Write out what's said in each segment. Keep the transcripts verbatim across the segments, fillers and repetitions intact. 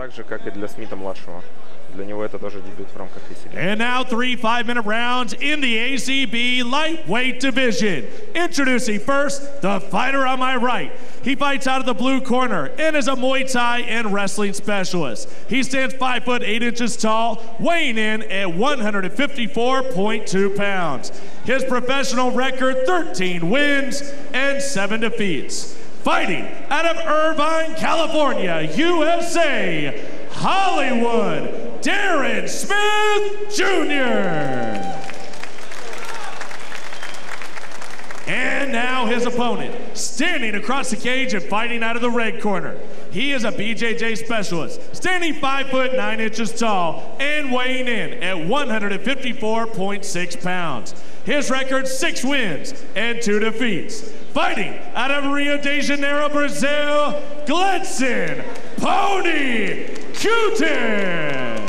Так же, как и для Смита-младшего. Для него это тоже дебют в рамках веселья. And now three five-minute rounds in the A C B lightweight division. Introducing first, the fighter on my right. He fights out of the blue corner and is a Muay Thai and wrestling specialist. He stands five foot eight inches tall, weighing in at one hundred fifty-four point two pounds. His professional record, thirteen wins and seven defeats. Fighting out of Irvine, California, U S A, Hollywood, Darren Smith Junior And now his opponent, standing across the cage and fighting out of the red corner. He is a B J J specialist, standing five foot nine inches tall and weighing in at one hundred fifty-four point six pounds. His record, six wins and two defeats. Fighting out of Rio de Janeiro, Brazil, Gledson Pony Cutes.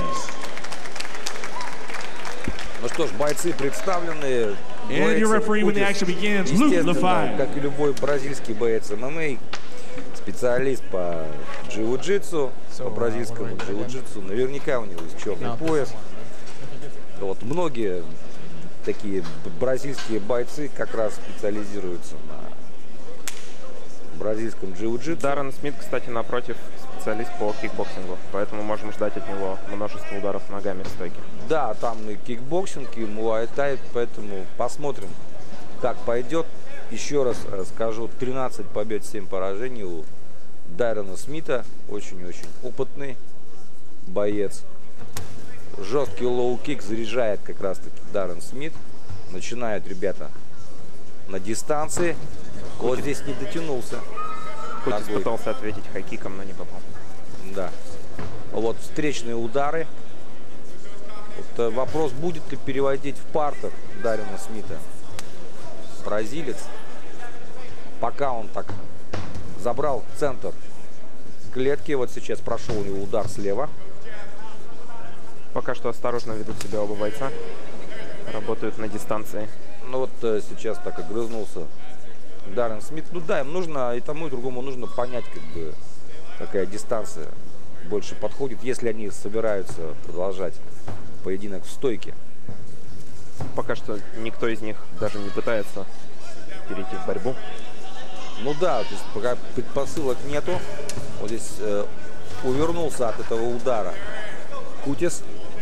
Ну что ж, бойцы представлены. And your referee when the action begins, Luke Lafayette. Как и любой бразильский боец эм эм а, специалист по джиу-джитсу, по бразильскому джиу-джитсу. Наверняка у него есть черный пояс. Вот, многие такие бразильские бойцы как раз специализируются на бразильском джиу-джитсу. Даррен Смит, кстати, напротив, специалист по кикбоксингу, поэтому можем ждать от него множество ударов ногами в стойке. Да, там и кикбоксинг, и муай-тай, поэтому посмотрим, как пойдет. Еще раз скажу, тринадцать побед, семь поражений у Даррена Смита. Очень-очень опытный боец. Жесткий лоу-кик заряжает как раз-таки Даррен Смит. Начинают ребята на дистанции. Вот здесь не дотянулся. Хоть пытался ответить хайкиком, но не попал. Да. Вот встречные удары. Вот, вопрос, будет ли переводить в партер Даррена Смита бразилец. Пока он так забрал центр клетки. Вот сейчас прошел у него удар слева. Пока что осторожно ведут себя оба бойца. Работают на дистанции. Ну вот сейчас так огрызнулся Даррен Смит. Ну да, им нужно, и тому, и другому нужно понять, как бы, какая дистанция больше подходит, если они собираются продолжать поединок в стойке. Пока что никто из них даже не пытается перейти в борьбу. Ну да, то есть пока предпосылок нету. Вот здесь э, увернулся от этого удара Кутис.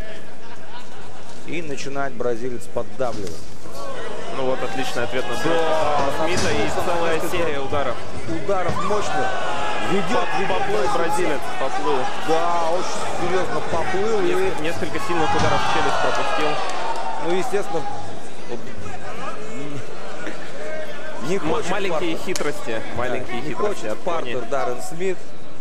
И начинает бразилец поддавливать. Ну вот отличный ответ на Смита и целая серия ударов. Ударов мощных. Ведет, поплыл бразилец, поплыл. Да, очень серьезно поплыл. Неск и... Несколько сильных ударов в челюсть пропустил. Ну, естественно, вот... не хочет маленькие партер. хитрости. Маленькие да, хитрости. Не хочет партер Даррен Смит.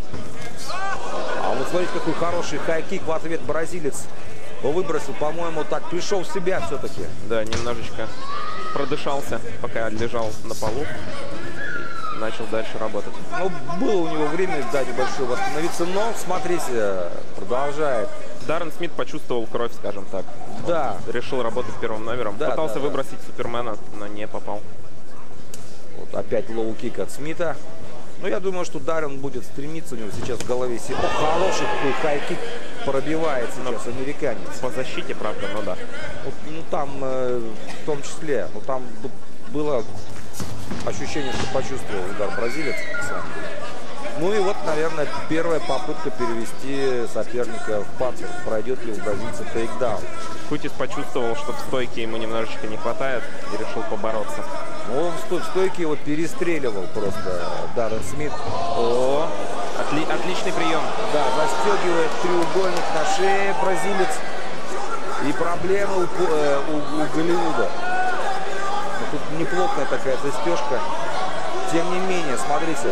А вот смотрите, какой хороший хайкик в ответ бразилец. Выбросил, по-моему, так пришел в себя все-таки. Да, немножечко продышался, пока лежал на полу. И начал дальше работать. Ну, было у него время, да, небольшое восстановиться, но, смотрите, продолжает. Даррен Смит почувствовал кровь, скажем так. Да. Он решил работать первым номером. Да, Пытался да, выбросить да. Супермена, но не попал. Вот опять лоу-кик от Смита. Ну, я думаю, что Даррен будет стремиться, у него сейчас в голове... О, хороший какой хай-кик пробивает сейчас американец. По защите, правда, но да. Вот, ну, там, э, в том числе, ну, там было ощущение, что почувствовал удар бразилец. Ну и вот, наверное, первая попытка перевести соперника в партер. Пройдет ли у бразильца тейкдаун. Кутис почувствовал, что в стойке ему немножечко не хватает и решил побороться. Ну, он в стойке его перестреливал просто Даррен Смит. О, отли отличный прием. Да, застегивает треугольник на шее бразилец. И проблема у, э, у, у Голливуда. Но тут неплотная такая застежка. Тем не менее, смотрите.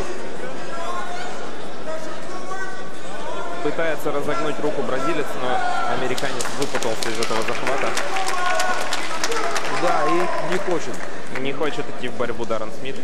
Пытается разогнуть руку бразилец, но американец выпутался из этого захвата. Да, и не хочет. Не хочет идти в борьбу Даррен Смит.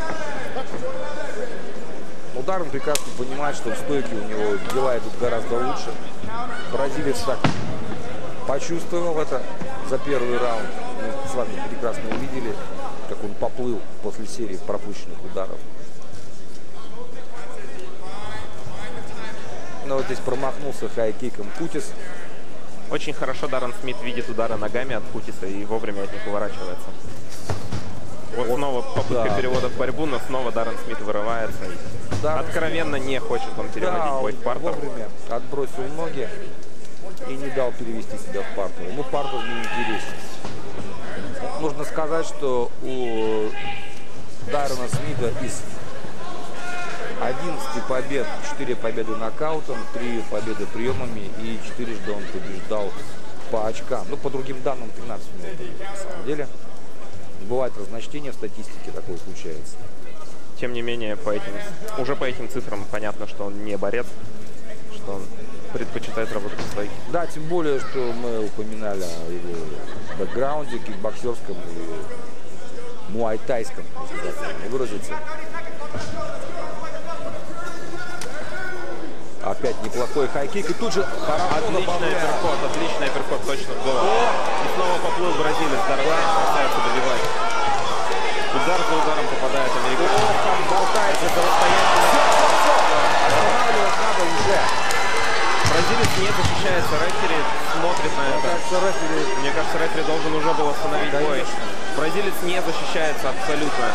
Ну, Даррен прекрасно понимает, что в стойке у него дела идут гораздо лучше. Бразилец так почувствовал это за первый раунд. Мы с вами прекрасно увидели, как он поплыл после серии пропущенных ударов. Но вот здесь промахнулся хай-киком Кутис. Очень хорошо Даррен Смит видит удары ногами от Кутиса и вовремя от них уворачивается. Вот Он, снова попытка да. перевода в борьбу, но снова Даррен Смит вырывается. Даррен Откровенно не хочет он переводить Да, бой в партер. вовремя отбросил ноги и не дал перевести себя в партер. Ему партер не интересен. Нужно сказать, что у Даррена Смита из одиннадцати побед четыре победы нокаутом, три победы приемами и четырежды он побеждал по очкам. Ну, по другим данным, тринадцать минут на самом деле. Бывает разночтение в статистике, такое случается. Тем не менее, по этим, уже по этим цифрам понятно, что он не борец, что он предпочитает работать в стойке. Да, тем более, что мы упоминали о его бэкграунде, кикбоксерском и муайтайском, если так можно выразиться. Опять неплохой хайкик, и тут же хорошо Отличный добавляет. апперкот, отличный апперкот точно в голову. И снова поплыл бразилец, Даррен пытается добивать. Удар за ударом попадает американец. Ох, как болтается до расстояния. Останавливать надо уже. Бразилец не защищается, рефери смотрит на Мне это. кажется, рефери... Мне кажется, рефери должен уже был остановить бой. Конечно. Бразилец не защищается абсолютно.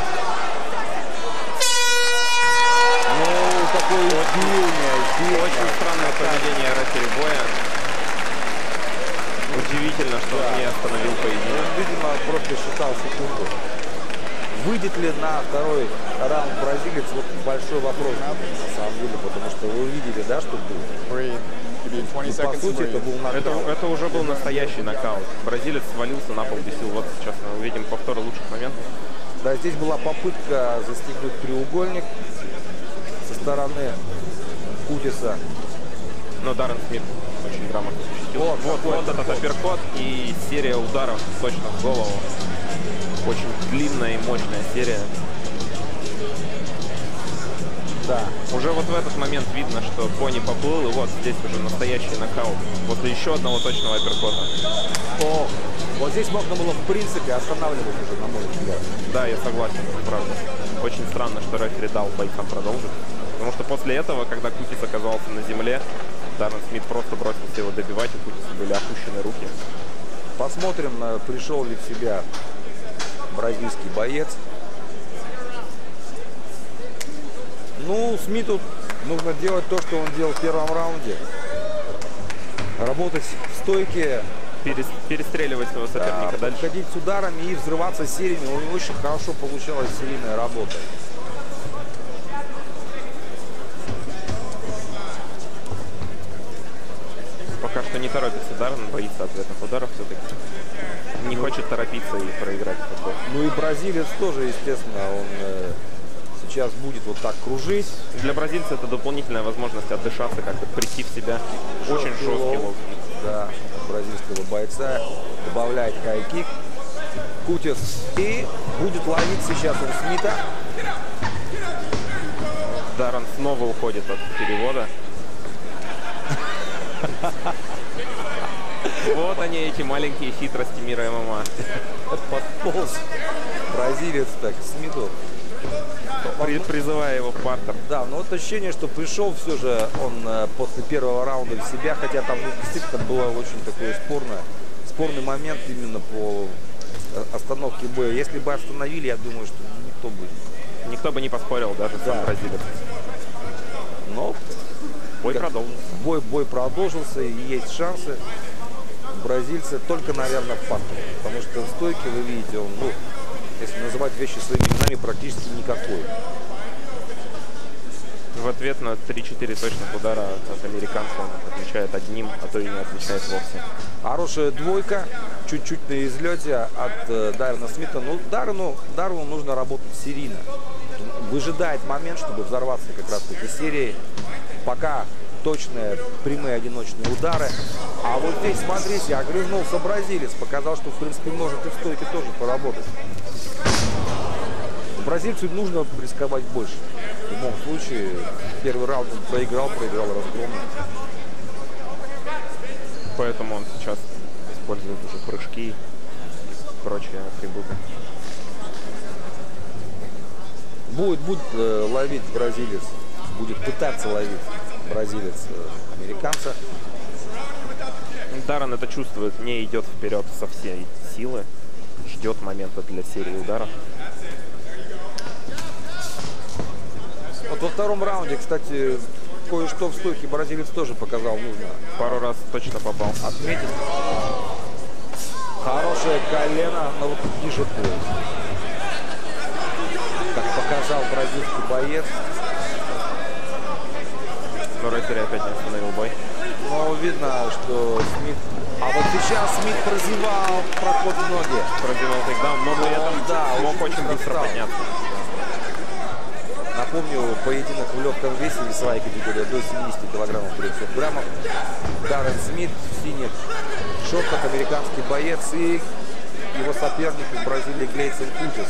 Ну, такое избиение, избиение. Очень странное поведение рефери боя. Удивительно, что он не остановил поединок. Он, видимо, просто считал секунду. Выйдет ли на второй раунд бразилец, вот большой вопрос на самом деле, потому что вы увидели, да, что было? И, по сути, это был нокаут. Это, это уже был настоящий нокаут. Бразилец свалился на пол, без сил. Вот сейчас мы увидим повторы лучших моментов. Да, здесь была попытка застегнуть треугольник со стороны Кутиса. Но Даррен Смит очень грамотно защитил. Вот, Вот, вот, вот этот апперкот и серия ударов точно в голову. Очень длинная и мощная серия. Да. Уже вот в этот момент видно, что пони поплыл, и вот здесь уже настоящий нокаут. После еще одного точного апперкота. О, вот здесь можно было, в принципе, останавливать уже, на мой взгляд. Да, я согласен, правда. Очень странно, что рефери дал бойцам продолжить. Потому что после этого, когда Кутис оказался на земле, Даррен Смит просто бросился его добивать, у Кутиса были опущены руки. Посмотрим, пришел ли в себя бразильский боец. Ну, Смиту нужно делать то, что он делал в первом раунде. Работать в стойке, Перес, перестреливать своего соперника да, дальше. подходить с ударами и взрываться сериями. У него очень хорошо получалась серийная работа. Пока что не торопится Даррен, боится ответных ударов все-таки. Не хочет торопиться и проиграть этот бой. Ну и бразилец тоже, естественно, он э, сейчас будет вот так кружить. Для бразильца это дополнительная возможность отдышаться, как-то прийти в себя. Очень жесткий лоу. Да, бразильского бойца. Добавляет хай-кик. Кутис. И будет ловить сейчас он Смита. Даррен снова уходит от перевода. Вот они, эти маленькие хитрости мира ММА. Подполз бразилец так к Смиту. При, призывая его в партер. Да, но вот ощущение, что пришел все же он э, после первого раунда в себя, хотя там ну, действительно было очень такое спорное, спорный момент именно по остановке боя. Если бы остановили, я думаю, что никто бы... Никто бы не поспорил, даже сам Да. бразилец. Но Бой как- продолжился. Бой, бой продолжился, и есть шансы. Бразильцы только, наверное, в партере. Потому что в стойке, вы видите, он, ну, если называть вещи своими именами, практически никакой. В ответ на три-четыре точных удара от американца он отвечает одним, а то и не отвечает вовсе. Хорошая двойка, чуть-чуть на излете от э, Даррена Смита. Ну, Даррену, Даррену нужно работать серийно. Выжидает момент, чтобы взорваться как раз таки серией. Пока точные прямые одиночные удары. А вот здесь, смотрите, огрызнулся бразилец. Показал, что, в принципе, может и в стойке тоже поработать. Бразильцу нужно рисковать больше. В любом случае, первый раунд он проиграл, проиграл разгромно. Поэтому он сейчас использует уже прыжки и прочие атрибуты. Будет, будет э, ловить бразилец. Будет пытаться ловить. бразилец американца. Даррен это чувствует, не идет вперед со всей силы, ждет момента для серии ударов. Вот во втором раунде, кстати, кое-что в стойке бразилец тоже показал, нужно Пару раз точно попал. отметить. Хорошее колено, но вот ниже пояса. Как показал бразильский боец. Но рефери опять не остановил бой. Но видно, что Смит... А вот сейчас Смит прозевал проход в ноги. Прозевал тейкдаун, но при этом да, мог очень очень быстро встал. подняться. Напомню, поединок в легком весе, весовая категория до семидесяти килограммов трехсот граммов. Даррен Смит в синих шортах, американский боец, и его соперник из Бразилии Глейсон Кутис.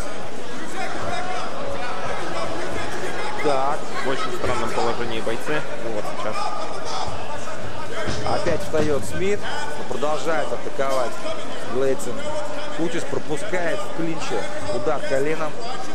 Так. В очень странном положении бойцы. Ну вот сейчас. Опять встает Смит, но продолжает атаковать Глейсон Кутис, пропускает в клинче удар коленом.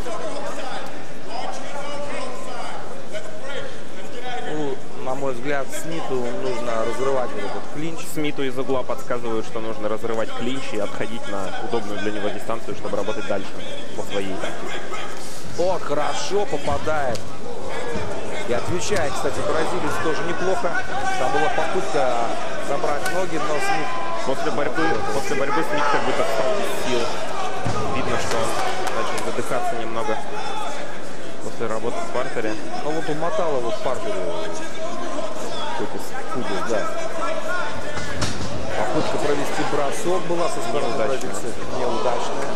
Ну, на мой взгляд, Смиту нужно разрывать вот этот клинч. Смиту из угла подсказывают, что нужно разрывать клинч и отходить на удобную для него дистанцию, чтобы работать дальше по своей тактике. Вот, хорошо попадает. И отвечает, кстати, бразилец тоже неплохо. Там была попытка забрать ноги, но Смит... После борьбы, после борьбы Смит как будто стал без сил. Видно, что он начал задыхаться немного после работы в партере. Ну вот умотал его в партере. Кутис, Кутис, да. Попытка провести бросок была со стороны бразильца. Неудачная.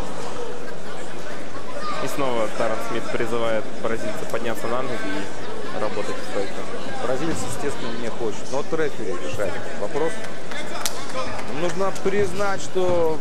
И снова Даррен Смит призывает бразильца подняться на ноги и работать в стойке. Бразилец, естественно, не хочет. Но вот рефери решает этот вопрос. Нужно признать, что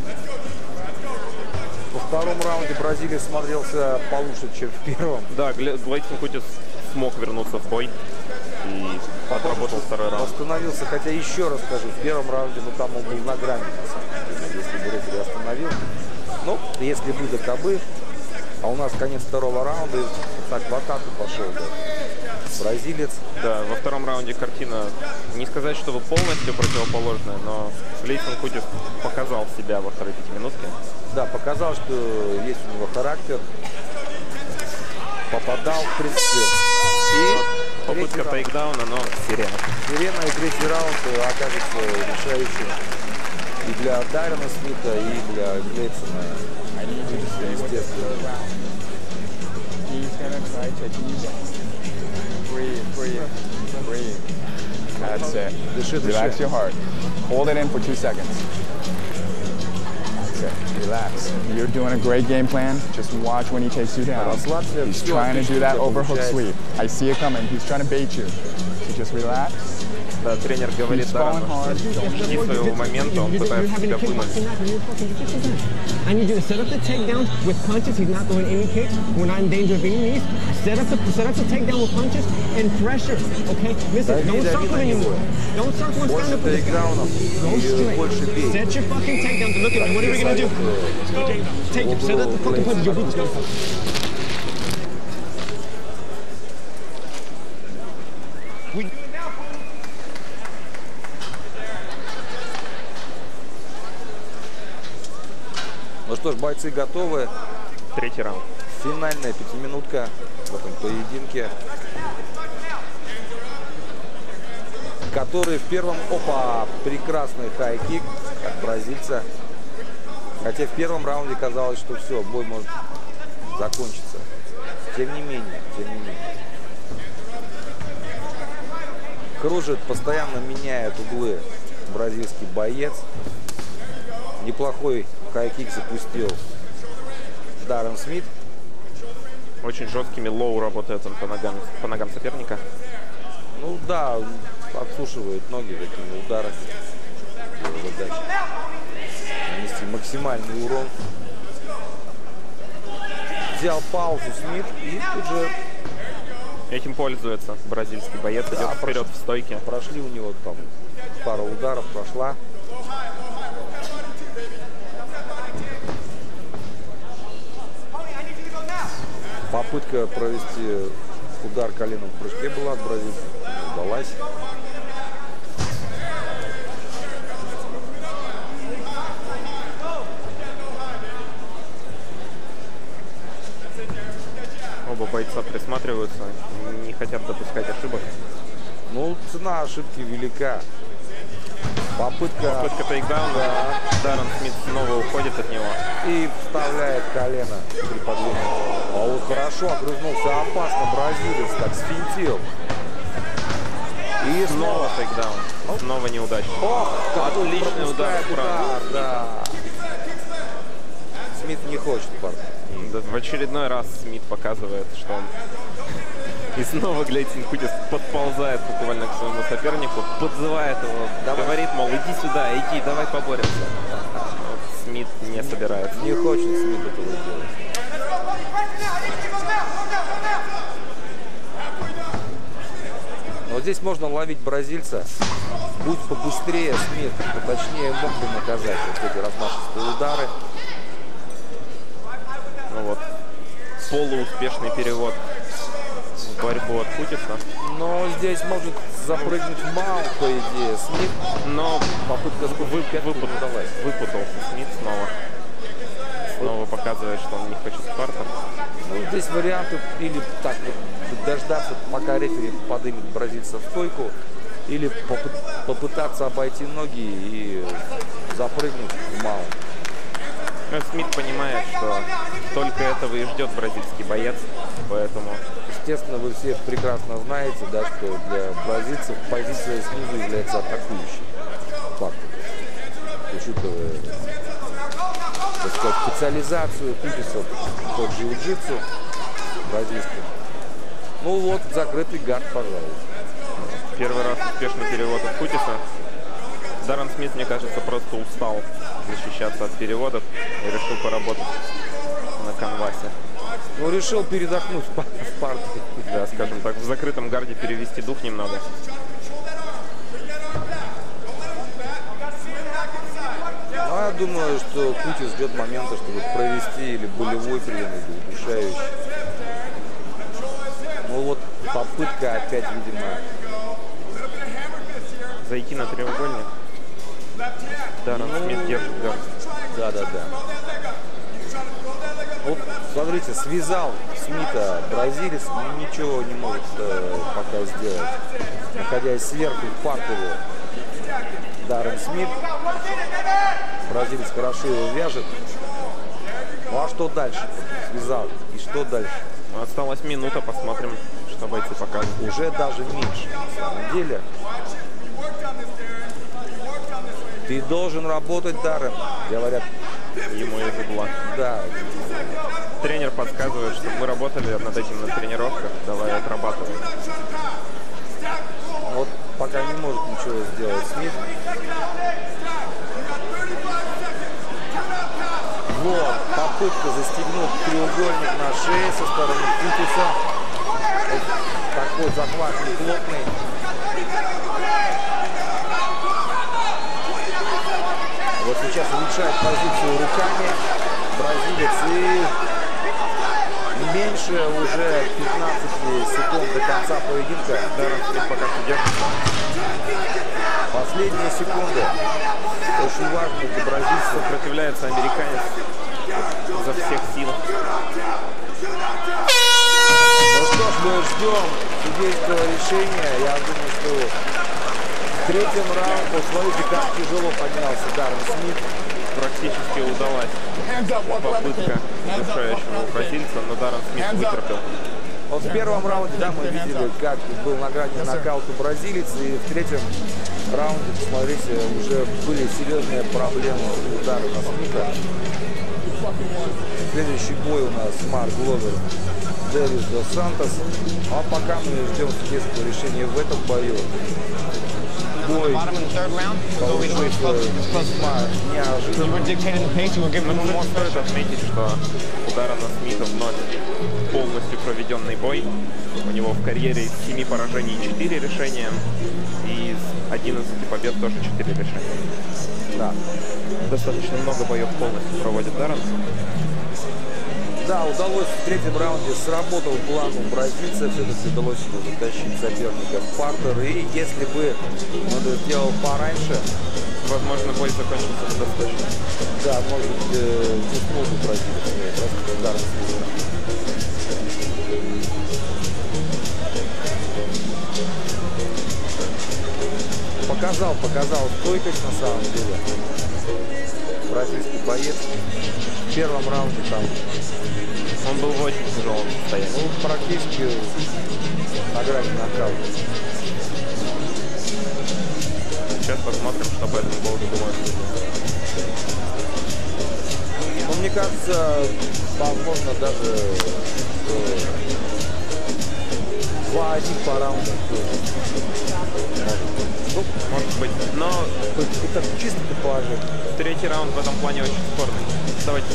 во втором раунде бразилец смотрелся получше, чем в первом. Да, Глейсон Кутис смог вернуться в бой и отработал второй раунд. Остановился, хотя еще раз скажу, в первом раунде, ну там он был на грани, на самом деле, если бы рефери остановил. Ну, если бы да кабы. А у нас конец второго раунда, и так в атаку пошел, да. Бразилец. Да, во втором раунде картина, не сказать, что полностью противоположная, но Глейсон Кутис показал себя во второй пятиминутке. Да, показал, что есть у него характер. Попадал, в принципе. И попытка тейкдауна, но сирена. Сирена, и третий раунд окажется решающим и для Даррена Смита, и для Глейсона. Естественно. That's it. Дыши, Relax дыши. your heart. Hold it in for two seconds. That's it. Relax. You're doing a great game plan. Just watch when he takes you down. Расслабься. He's Всё trying to отлично do that у тебя overhook получается. sweep. I see it coming. He's trying to bait you. So just relax. Да, тренер говорит He's falling Даррену, hard. что жди своего момента, он пытается себя вынудить. I need you to set up the takedown with punches. He's not throwing any kicks. We're not in danger of any knees. Set up the set up the takedown with punches and pressure. Okay? Listen, Дави, don't дави circle на него. anymore. Don't circle and stand Больше up with the тейкдаунов Go и straight. больше бей. Set your fucking takedown. Look at me. What are we gonna do? Take it. Set up the fucking punches. Your boots go. We Ну что ж, бойцы готовы. Третий раунд. Финальная пятиминутка в этом поединке, который в первом... Опа! Прекрасный хай-кик от бразильца. Хотя в первом раунде казалось, что все, бой может закончиться. Тем не менее, тем не менее. Кружит, постоянно меняет углы бразильский боец. Неплохой хай-кик запустил Даррен Смит. Очень жесткими лоу работает он по ногам, по ногам соперника. Ну да, отсушивает ноги такими ударами. Его задача нанести максимальный урон. Взял паузу Смит и тут же... Этим пользуется бразильский боец, идет Да, вперед в стойке. Прошли у него там пара ударов, прошла. Попытка провести удар коленом в прыжке была от бразильца. удалась. Оба бойца присматриваются, не хотят допускать ошибок. Ну, цена ошибки велика. Попытка... Попытка тейкдауна. Да. Даррен Смит снова уходит от него. И вставляет колено при подъеме. А вот хорошо огрызнулся, опасно бразилец, так сфинтил. И Снова тейкдаун. Снова неудача. Ох, отличный удар вправо. Да. Смит не хочет, парень. Да, в очередной раз Смит показывает, что он... И снова Глейсон Кутис подползает буквально к своему сопернику, подзывает его, давай. Говорит, мол, иди сюда, иди, давай поборемся. Вот Смит не собирается. Не хочет Смит этого делать. Но здесь можно ловить бразильца. Будь побыстрее Смит, поточнее мог бы наказать вот эти размашистые удары. Ну вот, полууспешный перевод в борьбу от Кутиса. Но здесь может запрыгнуть в маунт, по идее, Смит. Но попытка вы, выпут, выпутался Смит снова. Снова показывает, что он не хочет спарта. Ну, здесь варианты или так вот дождаться, пока рефери поднимет бразильца в стойку, или попы попытаться обойти ноги и запрыгнуть в маунт. Но Смит понимает, что только этого и ждет бразильский боец, поэтому... Естественно, вы все прекрасно знаете, да, что для бразильцев позиция снизу является атакующей. Факт. Учитывая, так сказать, специализацию Кутиса под джиу-джитсу бразильским. Ну вот, закрытый гард, пожалуйста. Первый раз успешный перевод от Кутиса. Даррен Смит, мне кажется, просто устал защищаться от переводов и решил поработать на канвасе. Ну, решил передохнуть в парке. Да, скажем так, в закрытом гарде перевести дух немного. Ну, я думаю, что Кутис ждет момента, чтобы провести или болевой прием, или удушающий. Ну вот, попытка опять, видимо... Зайти на треугольник. Даррен ну, Смит держит гард. Да, да, да. Вот, смотрите, связал Смита бразилец, ничего не может э, пока сделать. Находясь сверху в партере, Даррен Смит. Бразилец хорошо его вяжет. Ну а что дальше? Связал. И что дальше? Осталась минута, посмотрим, что бойцы покажут. Уже даже меньше, на самом деле. Ты должен работать, Даррен, говорят ему из угла. Да. Тренер подсказывает, что мы работали над этим на тренировках, давай отрабатываем. Вот пока не может ничего сделать Смит. Вот, попытка застегнуть треугольник на шее со стороны Кутиса. Вот такой захват неплотный. Вот сейчас улучшает позицию руками бразилец, и меньше уже пятнадцати секунд до конца поединка. Даррен Смит пока что держится. Последние секунды. Очень важно для бразильца. Сопротивляется американец за всех сил. Ну что ж, мы ждем судейского решения. Я думаю, что в третьем раунде, смотрите, как тяжело поднялся Даррен Смит. Практически удалась попытка удушающего бразильца, но Даррен Смит вытерпел. Вот в первом раунде, да, мы видели, как был на грани нокаута бразилец, и в третьем раунде, посмотрите, уже были серьезные проблемы у Даррена Смита. Следующий бой у нас Марк Гловер, Дэвис Дос Сантос. А пока мы ждем судейского решения в этом бою. Бой получился весьма неожиданно. Но стоит отметить, что у Даррена Смита вновь полностью проведенный бой. У него в карьере из семи поражений четыре решения. И из одиннадцати побед тоже четыре решения. Да. Достаточно много боев полностью проводит Даррен. Да, удалось в третьем раунде, сработал план у бразильца, все-таки удалось ему затащить соперника в партер. И если бы он это сделал пораньше, возможно, бой закончился недостаточно. да, может быть, э, не смог бы бразилец просто ударом снизу. Показал, показал стойкость на самом деле. Бразильский боец. В первом раунде там Он был в очень тяжелом состоянии. ну, практически на грани нокаута. Сейчас посмотрим, что по этому поводу думают. Ну, мне кажется, возможно, даже два-один по раундам. Ну, может быть, но это чисто предположение. третий раунд в этом плане очень спорный. Давайте.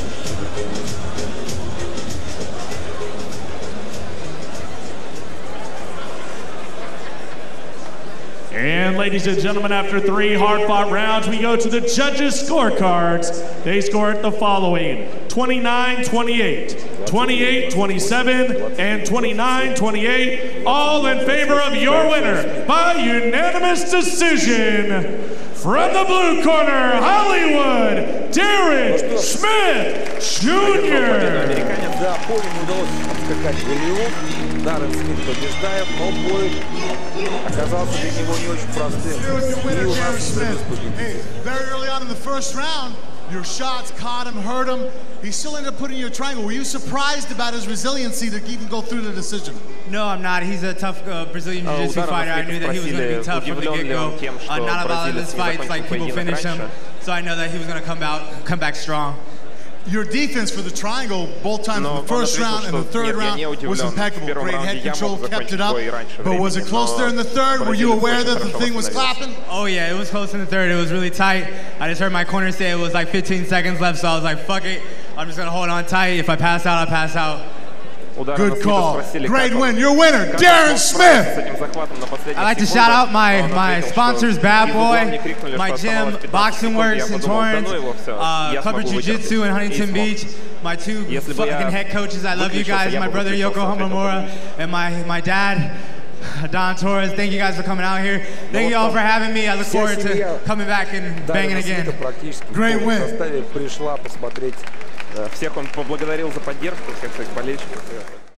And ladies and gentlemen, after three hard-fought rounds, we go to the judges' scorecards. They scored the following: twenty-nine twenty-eight, twenty-eight twenty-seven, and twenty-nine twenty-eight, all in favor of your winner by unanimous decision. From the blue corner, Hollywood, Darren Smith Junior Да, Поле не удалось отскакать в Голливуд. Даррен Смит побеждает, но бой оказался для него не очень простым. И у нас Hey, very early on in the first round, your shots caught him, hurt him. He still ended up putting you in a triangle. Were you surprised about his resiliency to even go through the decision? No, I'm not. He's a tough uh, Brazilian Jiu-Jitsu fighter. I knew that he was going to be tough from the get-go. Uh, not a lot of his fights, like people finish him. So I know that he was going to come out, come back strong. Your defense for the triangle, both times in the first round and the third round, was impeccable. Great head control, kept it up. But was it close there in the third? Were you aware that the thing was clapping? Oh yeah, it was close in the third. It was really tight. I just heard my corner say it was like fifteen seconds left, so I was like, fuck it. I'm just gonna hold on tight. If I pass out, I pass out. Good call. Great win. Your winner, Darren Smith. I'd like to shout out my, my sponsors, Bad Boy, my gym, Boxing Works in Torrance, uh, Club Jiu-Jitsu in Huntington Beach, my two fucking head coaches. I love you guys, my brother Yoko Hamamura, and my, my dad, Don Torres. Thank you guys for coming out here. Thank you all for having me. I look forward to coming back and banging again. Great win. Пришла посмотреть. Всех он поблагодарил за поддержку, всех своих болельщиков.